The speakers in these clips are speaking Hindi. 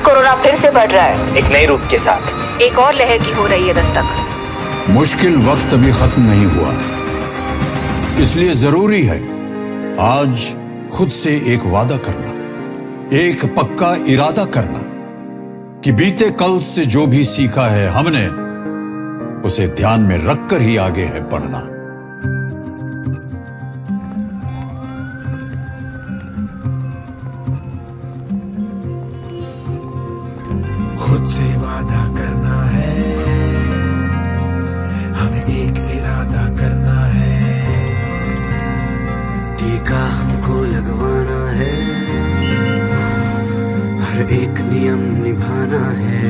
कोरोना फिर से बढ़ रहा है, एक नए रूप के साथ। एक और लहर की हो रही है दस्तक। मुश्किल वक्त अभी खत्म नहीं हुआ, इसलिए जरूरी है आज खुद से एक वादा करना, एक पक्का इरादा करना कि बीते कल से जो भी सीखा है हमने, उसे ध्यान में रखकर ही आगे है बढ़ना। खुद से वादा करना है, हमें एक इरादा करना है, टीका हमको लगवाना है, हर एक नियम निभाना है।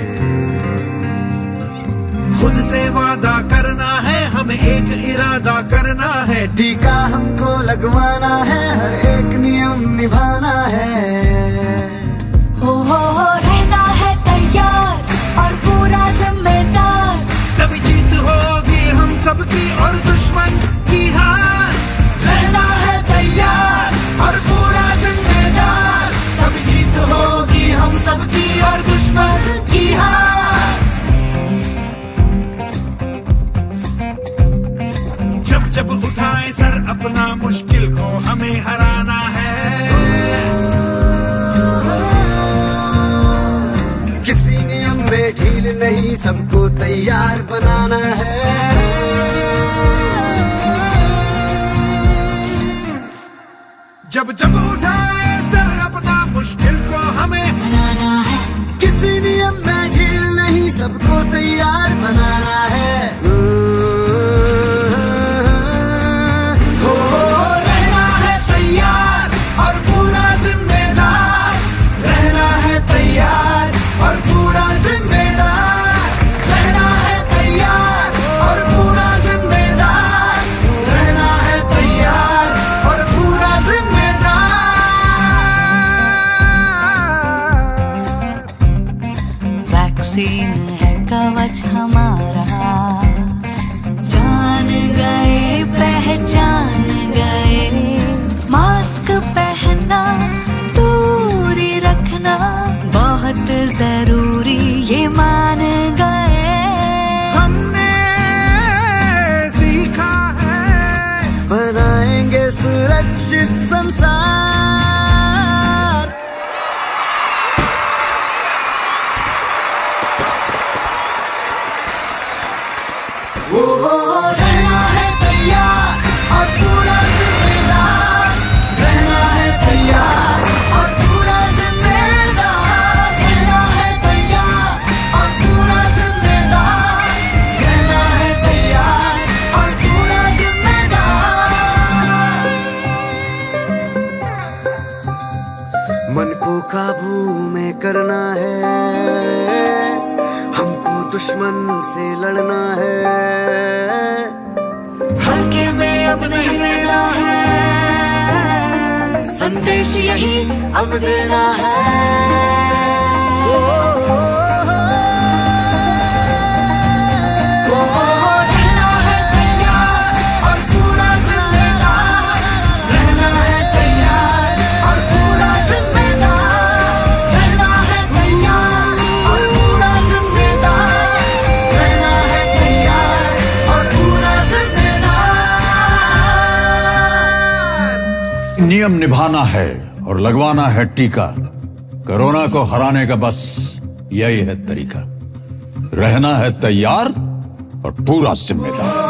खुद से वादा करना है, हमें एक इरादा करना है, टीका हमको लगवाना है, हर एक नियम निभाना है। हो रहना है तैयार और पूरा जिम्मेदार, तभी जीत होगी हम सबकी और दुश्मन की हार। रहना है तैयार और पूरा जिम्मेदार, तभी जीत होगी हम सबकी और दुश्मन की हार। जब जब उठाए सर अपना मुश्किल को हमें हराना है, किसी नियम में ढील नहीं, सबको तैयार बनाना है। जब जब उठाए सर अपना मुश्किल को हमें बनाना है, किसी नियम में ढील नहीं, सबको तैयार बनाना है। रहना है तैयार और पूरा जिम्मेदार, रहना है तैयार और पूरा जिम्मेदार, रहना है तैयार और पूरा जिम्मेदार, रहना है तैयार और पूरा जिम्मेदार। वैक्सीन है कवच हमारा, जान गए पहचान गए, मास्क पहनना दूरी रखना बहुत जरूरी ये मान गए। हमने सीखा है, बनाएंगे सुरक्षित संसार। रहना है तैयार और पूरा जिम्मेदार, रहना है तैयार और पूरा जिम्मेदार, रहना है तैयार और पूरा जिम्मेदार, रहना है तैयार और पूरा जिम्मेदार। मन को काबू में करना है, हमको दुश्मन से लड़ना है, हल्के में अब नहीं लेना है, संदेश यही अब देना है। रहना है तैयार और पूरा जिम्मेदार, रहना है तैयार और पूरा जिम्मेदार, रहना है तैयार और पूरा जिम्मेदार, रहना है तैयार और पूरा जिम्मेदार। नियम निभाना है और लगवाना है टीका, कोरोना को हराने का बस यही है तरीका। रहना है तैयार और पूरा जिम्मेदार।